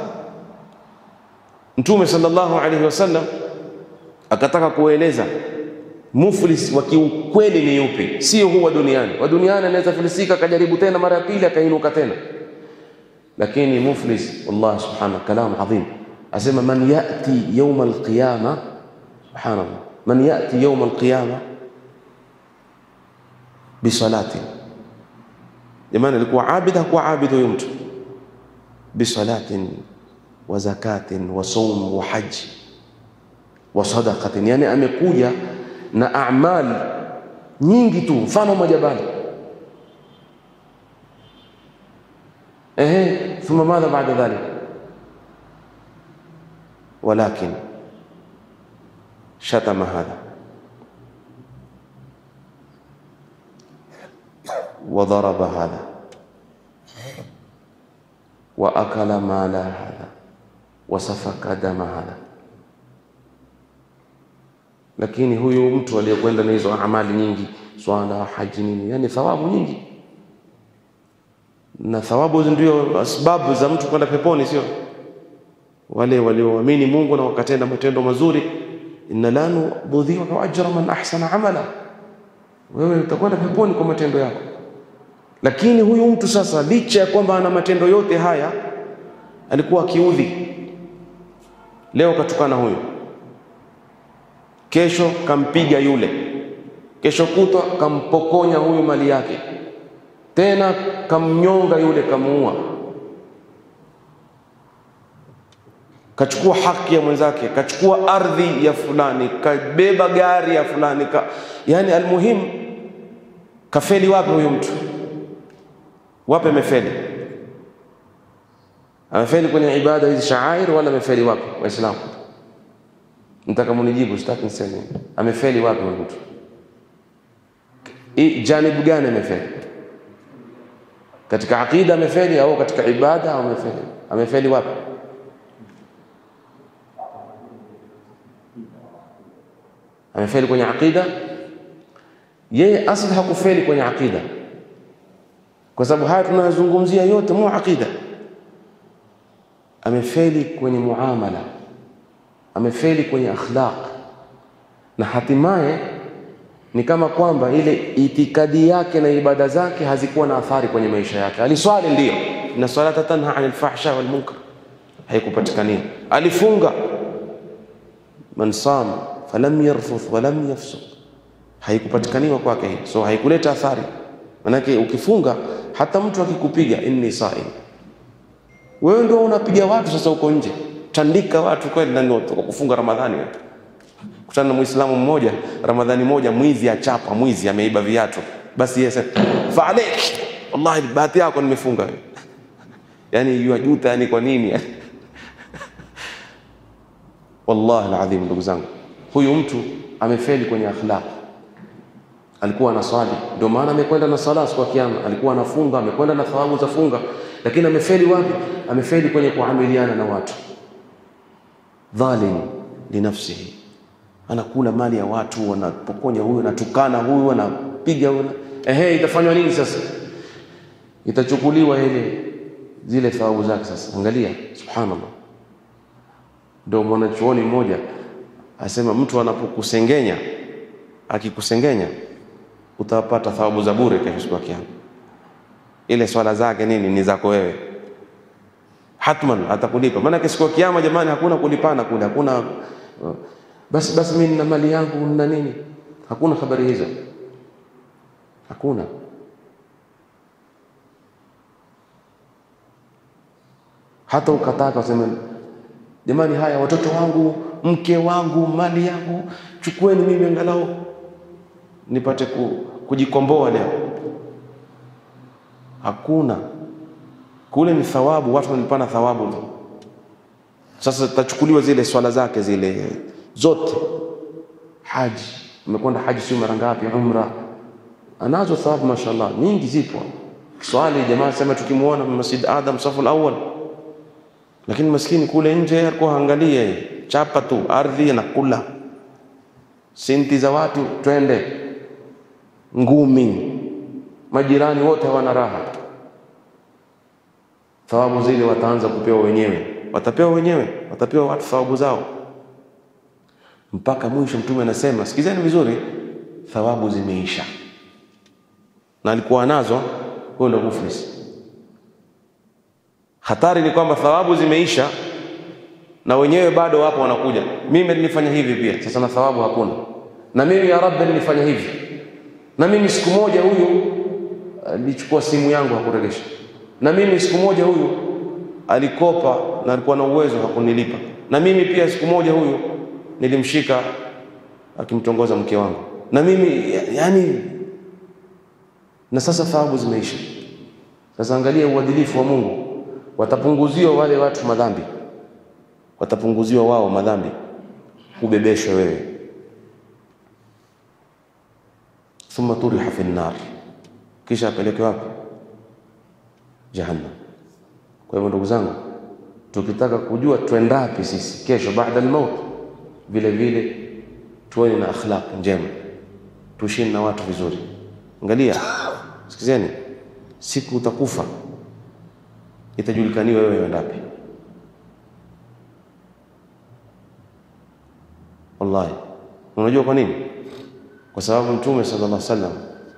Mtume sallallahu alaihi wasallam akataka kueleza muflis wa kiukweli ni yupi, sio huwa duniani. Wa duniani anaweza filisika akajaribu tena mara ya pili akainuka tena, lakini muflis wallahi subhanahu kalam adhim. Asema man yati yawm alqiyama, subhanallah, man yati yawm alqiyama bisalati. Jamani, alikuwa abida kwa abidu huyo mtu, bisalatin wa zakatin wa sawm wa hajj wa sadaqatin, yani amekuja na a'mal nyingi tu, mfano majabali. ehe thumma madha ba'da dhalik? Walakin shatama hadha wa daraba hadha wa akala mala hadha wa safaka dama hadha. Lakini huyu mtu aliyekwenda na hizo amali nyingi, swala, haji, nini, yani thawabu nyingi, na thawabu ndio sababu za mtu kwenda peponi, sio wale walioamini Mungu na wakatenda matendo mazuri. Inna la nudhi'u ajra man ahsana amala, wewe utakwenda peponi kwa matendo yako. Lakini huyu mtu sasa, licha ya kwamba ana matendo yote haya, alikuwa akiudhi. Leo katukana huyu, kesho kampiga yule, kesho kutwa kampokonya huyu mali yake, tena kamnyonga yule, kamuua, kachukua haki ya mwenzake, kachukua ardhi ya fulani, kabeba gari ya fulani ka... yani almuhim kafeli. Wapi huyu mtu? Wapi amefeli? Amefeli kwenye ibada hizi sha'air, wala amefeli wapi? Waislamu, nataka munijibu, sitaki niseme amefeli wapi huyu mtu. I janibu gani amefeli? Katika aqida amefeli au katika ibada amefeli? Amefeli wapi? Amefeli kwenye aqida. Yeye asli hakufeli kwenye aqida, kwa sababu haya tunazungumzia yote mu aqida. Amefeli kwenye muamala, amefeli kwenye akhlaq, na hatimaye ni kama kwamba ile itikadi yake na ibada zake hazikuwa na athari kwenye maisha yake. Aliswali ndio, na salata tanha anil fahsha wal munkar, haikupatikania. Alifunga, man sama falam yarfuth walam yafsuq, haikupatikaniwa kwake hii, so haikuleta athari. Manake ukifunga hata mtu akikupiga inni saim, wewe ndio unapiga watu sasa uko nje, tandika watu kweli, na ndio kufunga Ramadhani. Wewe kutana na Muislamu mmoja Ramadhani moja, mwizi achapa, mwizi ameiba viatu, basi yeye sasa fa alayk wallahi bahati yako nimefunga. Yani yajuta, yani kwa nini? Wallahi alazim, ndugu zangu, huyu mtu amefeli kwenye akhlaq. Alikuwa anaswali, ndio maana amekwenda na sala kwa kiyama. Alikuwa anafunga, amekwenda na thawabu za funga, lakini amefeli wapi? Amefeli kwenye kuamiliana na watu. Dhalim li nafsihi, anakula mali ya watu, anapokonya huyu, anatukana huyu, anapiga huyu. Ehe, itafanywa nini sasa? Itachukuliwa ile zile thawabu zake. Sasa angalia, subhanallah. Ndio mwanachuoni mmoja asema mtu anapokusengenya, akikusengenya utapata thawabu za bure kesho kwa kiyama. Ile swala zake nini ni zako wewe, hatman atakulipa. Maana kesho kwa kiyama jamani, hakuna kulipana kule, hakuna basi basi mimi na mali yangu na nini, hakuna habari hizo, hakuna. Hata ukataka useme jamani, haya watoto wangu, mke wangu, mali yangu, chukueni mimi angalau nipate ku, kujikomboa leo. Hakuna. Kule ni thawabu, watu wanalipana thawabu. Sasa tachukuliwa zile swala zake zile zote. Haji, umekwenda haji sio mara ngapi, umra, anazo thawabu mashallah nyingi zipo. Swali jamaa sema tukimuona Masjid Adam safu al-awwal, lakini maskini kule nje alikuwa angalia chapa tu ardhi na kula senti za watu, twende ngumi, majirani wote hawana raha. Thawabu zile wataanza kupewa wenyewe, watapewa wenyewe, watapewa watu thawabu zao mpaka mwisho. Mtume anasema, sikizeni vizuri, thawabu zimeisha, na alikuwa nazo, huyo ndio muflis. Hatari ni kwamba thawabu zimeisha na wenyewe bado wapo wanakuja, mimi nilifanya hivi pia, sasa na thawabu hakuna, na mimi ya Rabbi nilifanya hivi, na mimi siku moja huyu alichukua simu yangu hakuregesha, na mimi siku moja huyu alikopa na alikuwa na uwezo hakunilipa, na mimi pia siku moja huyu nilimshika akimtongoza mke wangu, na mimi yani, na sasa thawabu zimeisha. Sasa angalia uadilifu wa Mungu, watapunguziwa wale watu madhambi, watapunguziwa wao madhambi, ubebeshwe wewe. Thumma turiha fi an-nar, kisha apeleke wapi? Jahannam. Kwa hivyo ndugu zangu, tukitaka kujua tuendapi sisi kesho baada al-maut, vile vile tuwe na akhlaq njema, tuishi na watu vizuri. Angalia, sikizeni, siku utakufa itajulikaniwa wewe uendapi. Wallahi, unajua kwa nini? Kwa sababu Mtume sallallahu alaihi wasallam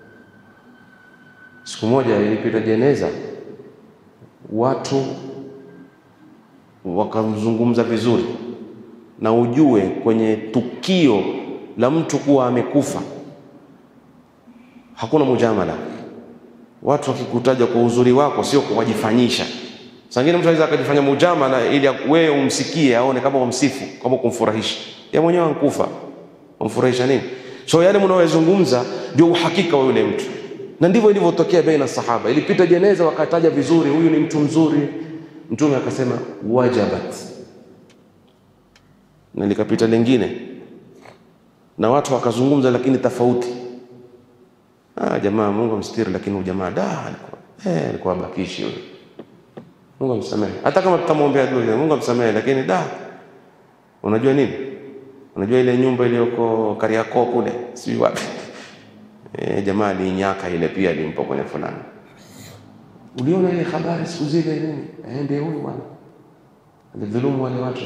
siku moja ilipita jeneza, watu wakamzungumza vizuri, na ujue kwenye tukio la mtu kuwa amekufa hakuna mujamala. Watu wakikutaja kwa uzuri wako sio kuwajifanyisha. Sangine mtu anaweza akajifanya mujamala ili wewe umsikie, aone kama umsifu, kama kumfurahisha. Yeye mwenyewe ankufa, umfurahisha nini? So yale mnaoyazungumza ndio uhakika wa yule mtu. Na ndivyo ilivyotokea baina sahaba. Ilipita jeneza wakataja vizuri, huyu ni mtu mzuri. Mtume akasema wajabat. Na likapita lingine, na watu wakazungumza lakini tofauti. Ah, jamaa Mungu amstiri, lakini huyu jamaa da alikuwa eh alikuwa bakishi yule. Mungu amsamehe. Hata kama tutamwombea dua, Mungu amsamehe, lakini da unajua nini? Unajua ile nyumba iliyoko Kariakoo kule, si wapi? Eh jamaa alinyaka ile pia alimpa kwenye fulani. Uliona ile habari siku zile nini? Aende huyu bwana. Alidhulumu wale watu.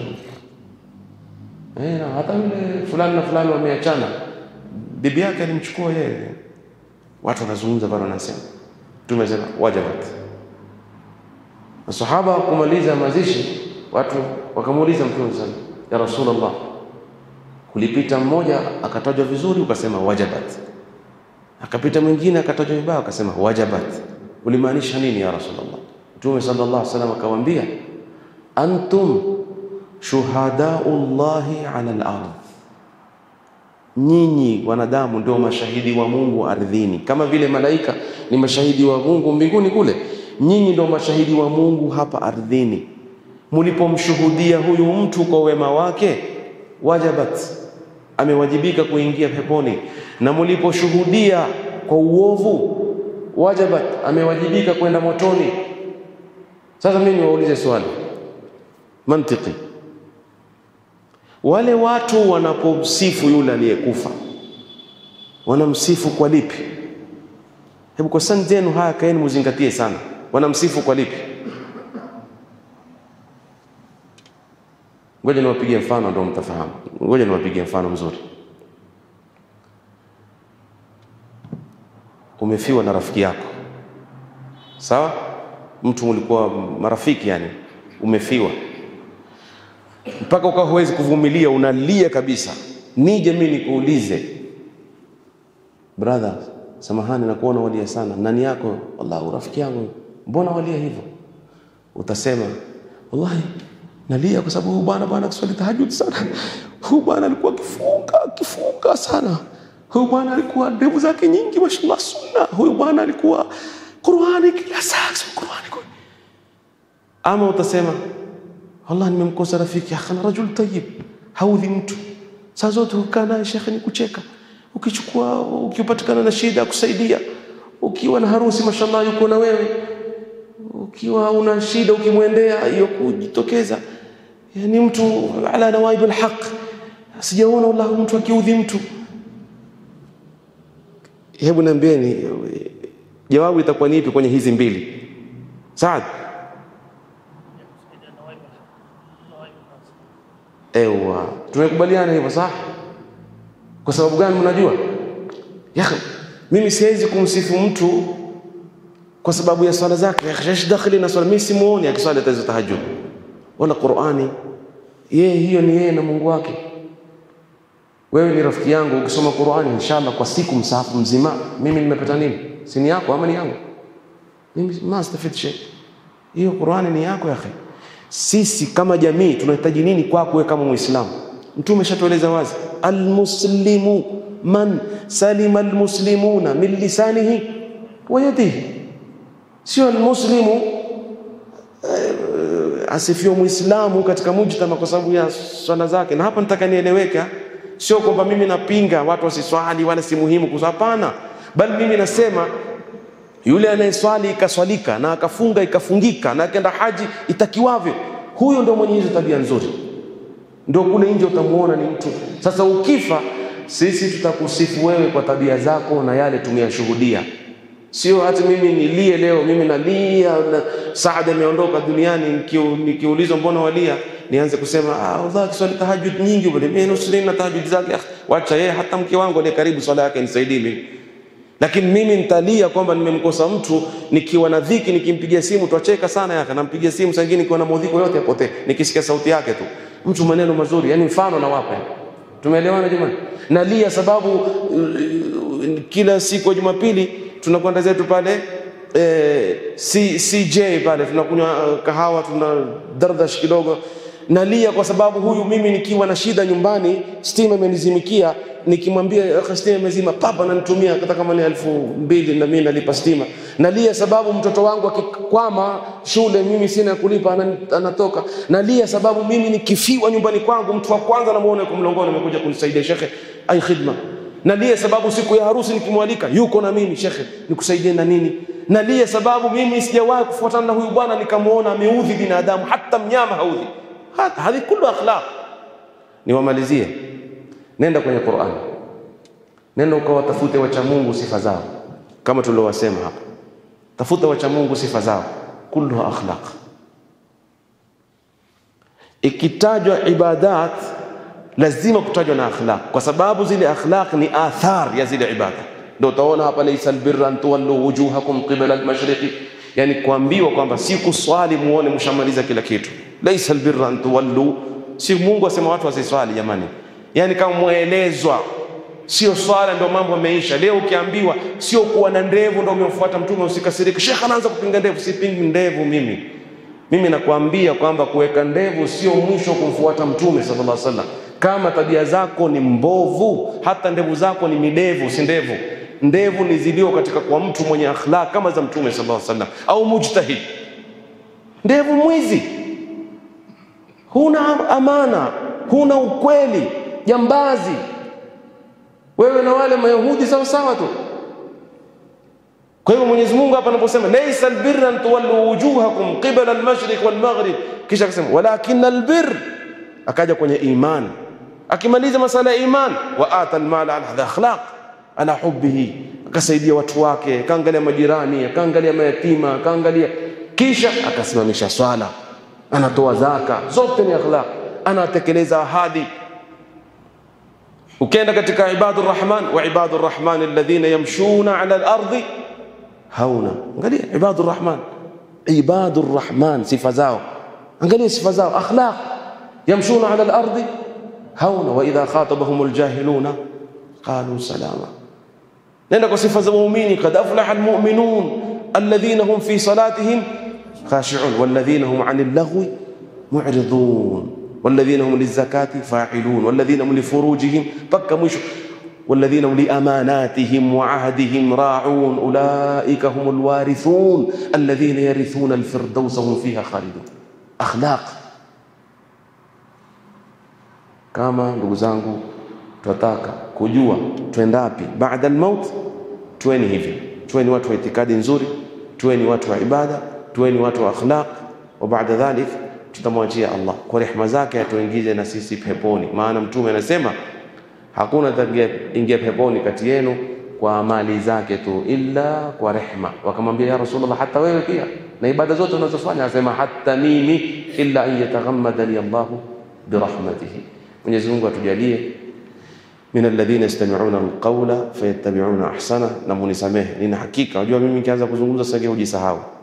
Eh na hata yule fulani na fulani wameachana. Bibi yake alimchukua yeye. Watu wanazungumza bado wanasema. Tumesema wajibat. Masahaba kumaliza mazishi, watu wakamuuliza Mtume sana, ya Rasulullah, kulipita mmoja akatajwa vizuri ukasema wajibat. Akapita mwingine akatajwa vibaya akasema wajibat. Ulimaanisha nini ya Rasulullah? Mtume sallallahu alaihi wasallam akamwambia, antum shuhadaullahi ala al-ardh. Nyinyi wanadamu ndio mashahidi wa Mungu ardhini, kama vile malaika ni mashahidi wa Mungu mbinguni kule. Nyinyi ndio mashahidi wa Mungu hapa ardhini. Mlipomshuhudia huyu mtu kwa wema wake, wajibat, amewajibika kuingia peponi. Na mliposhuhudia kwa uovu, wajibat, amewajibika kwenda motoni. Sasa mimi niwaulize swali mantiki. Wale watu wanapomsifu yule aliyekufa, wanamsifu kwa lipi? Hebu kwa sana zenu haya kaeni muzingatie sana. Wanamsifu kwa lipi? Ngoja niwapigie mfano ndio mtafahamu. Ngoja niwapigie mfano mzuri. Umefiwa na rafiki yako. Sawa? Mtu mlikuwa marafiki yani, umefiwa. Mpaka ukawa huwezi kuvumilia, unalia kabisa. Nije mimi nikuulize, brother, samahani na kuona walia sana, nani yako? Wallahi rafiki yangu. Mbona walia hivyo? Utasema, wallahi nalia kwa sababu huyu bwana bwana kuswali tahajjud sana. Huyu bwana alikuwa kifunga, kifunga sana. Huyu bwana alikuwa ndevu zake nyingi mashallah sunna. Huyu bwana alikuwa Qur'ani kila saa, Qur'ani kwa. Ama utasema, Allah nimemkosa rafiki, akhana rajul tayyib, haudhi mtu. Saa zote ukaa naye shekhi ni kucheka. Ukichukua ukipatikana na shida kusaidia. Ukiwa na harusi mashallah yuko na wewe. Ukiwa una shida ukimwendea hiyo kujitokeza. Yani mtu ala nawaib alhaq. Sijaona wallahi mtu akiudhi mtu. Hebu niambieni jawabu itakuwa ni ipi kwenye hizi mbili? Saad. Ewa, tumekubaliana hivyo sawa? Kwa sababu gani mnajua? Yakhi, mimi siwezi kumsifu mtu kwa sababu ya swala zake. Yakhi, dakhili na swala, mimi simuoni akiswali hizo tahajjud wala Qur'ani. Yeye hiyo ni yeye na Mungu wake. Wewe ni rafiki yangu, ukisoma Qur'ani inshallah kwa siku msahafu mzima, mimi nimepata nini? Si ni yako ama ni yangu? Mimi mastafid shay. Hiyo Qur'ani ni yako yakhi. Sisi kama jamii tunahitaji nini kwako wewe kama Muislamu? Mtume ameshatueleza wazi, almuslimu man salima almuslimuna min lisanihi wa yadihi. Sio almuslimu uh, asifio Muislamu katika mujtama kwa sababu ya swala zake. Na hapa nataka nieleweka, sio kwamba mimi napinga watu wasiswali wala si muhimu kwa hapana, bali mimi nasema yule anayeswali ikaswalika na akafunga ikafungika na akaenda haji itakiwavyo, huyo ndio mwenye hizo tabia nzuri. Ndio kule nje utamuona ni mtu. Sasa ukifa sisi tutakusifu wewe kwa tabia zako na yale tumeyashuhudia. Sio hata mimi nilie leo, mimi nalia na Saad ameondoka duniani, nikiulizwa mbona walia, nianze kusema ah Allah kiswali tahajjud nyingi bwana, mimi nusrini na tahajjud zake, wacha yeye hata mke wangu aliye karibu swala yake nisaidie mimi. Lakini mimi nitalia kwamba nimemkosa mtu, nikiwa na dhiki nikimpigia simu tuacheka sana yake, nampigia simu saa nyingine nikiwa na maudhiko yote yapotee, nikisikia sauti yake tu. Mtu maneno mazuri, yani mfano na wape. Tumeelewana jamani? Nalia sababu uh, kila siku ya Jumapili tunakwenda zetu pale eh, C J pale tunakunywa uh, kahawa, tuna dardash kidogo. Nalia kwa sababu huyu mimi nikiwa na shida nyumbani, stima imenizimikia, nikimwambia akha stima imezima, papa ananitumia hata kama ni elfu mbili na mimi nalipa stima. Nalia sababu mtoto wangu akikwama shule mimi sina kulipa, anatoka. Nalia sababu mimi nikifiwa nyumbani kwangu, mtu wa kwanza namuona yuko mlongoni amekuja kunisaidia, shekhe ai khidma. Nalia sababu siku ya harusi nikimwalika yuko na mimi, shekhe nikusaidie na nini. Nalia sababu mimi sijawahi kufuatana na huyu bwana nikamuona ameudhi binadamu, hata mnyama haudhi. Hata hadi kullu akhlaq. Niwamalizie, nenda kwenye Qur'an, nenda ukawatafute wacha Mungu sifa zao kama tuliowasema hapa. Tafuta wacha Mungu sifa zao, kullu akhlaq. Ikitajwa ibadat lazima kutajwa na akhlaq, kwa sababu zile akhlaq ni athar ya zile ibada. Ndio utaona hapa laysa albirra an tuwallu wujuhakum qibala almashriqi, yani kuambiwa kwamba si kuswali muone mshamaliza kila kitu. Laysa albirra an tuwallu, si Mungu asema watu wasiswali jamani, yani kama muelezwa sio swala ndio mambo yameisha. Leo ukiambiwa sio kuwa na ndevu ndio umemfuata mtume usikasirike. Sheikh anaanza kupinga ndevu, sipingi ndevu mimi. Mimi nakwambia kwamba kuweka ndevu sio mwisho kumfuata mtume sallallahu alaihi wasallam. Kama tabia zako ni mbovu, hata ndevu zako ni midevu, si ndevu. Ndevu ni zilio katika kwa mtu mwenye akhlaq kama za mtume sallallahu alaihi wasallam au mujtahid. Ndevu mwizi, huna amana, huna ukweli, jambazi. Wewe na wale Mayahudi sawa sawa tu. Kwa hiyo Mwenyezi Mungu hapa anaposema laysa albirra an tuwallu wujuhakum qibala almashriq walmaghrib, kisha akasema walakin albirr, akaja kwenye iman. Akimaliza masala ya iman, wa ata almala ala hadha akhlaq ala hubbihi, akasaidia watu wake, akaangalia majirani, akaangalia mayatima, akaangalia, kisha akasimamisha swala, anatoa zaka, zote ni akhlaq, anatekeleza ahadi. Ukienda katika ibadur rahman, wa ibadur rahman alladhina yamshuna ala al-ardi hauna, angalia ibadur rahman, ibadur rahman sifa zao, angalia sifa zao, akhlaq, yamshuna ala al-ardi hauna wa idha khatabahum al-jahiluna qalu salama. Nenda kwa sifa za muumini, qad aflaha al-mu'minun alladhina hum fi salatihim khashi'un walladhina hum 'anil lahwi mu'ridun والذين هم للزكاة فاعلون والذين هم لفروجهم بك مش والذين هم لأماناتهم وعهدهم راعون أولئك هم الوارثون الذين يرثون الفردوس هم فيها خالدون. أخلاق. Kama ndugu zangu tunataka kujua tuendapi baada al-maut, tuweni hivi, tuweni watu wa itikadi nzuri, tuweni watu wa ibada, tuweni watu wa akhlaq, wa baada dhalik tutamwachia Allah kwa rehema zake atuingize na sisi peponi. Maana mtume anasema hakuna atakayeingia peponi kati yenu kwa amali zake tu illa kwa rehema. Wakamwambia ya Rasulullah, hata wewe pia na ibada zote unazofanya? Anasema hata mimi, illa an yataghammadani Allah birahmatihi. Mwenyezi Mungu atujalie min alladhina yastami'una alqawla fayattabi'una ahsana. Na munisamehe, nina hakika unajua mimi nikianza kuzungumza sasa hujisahau.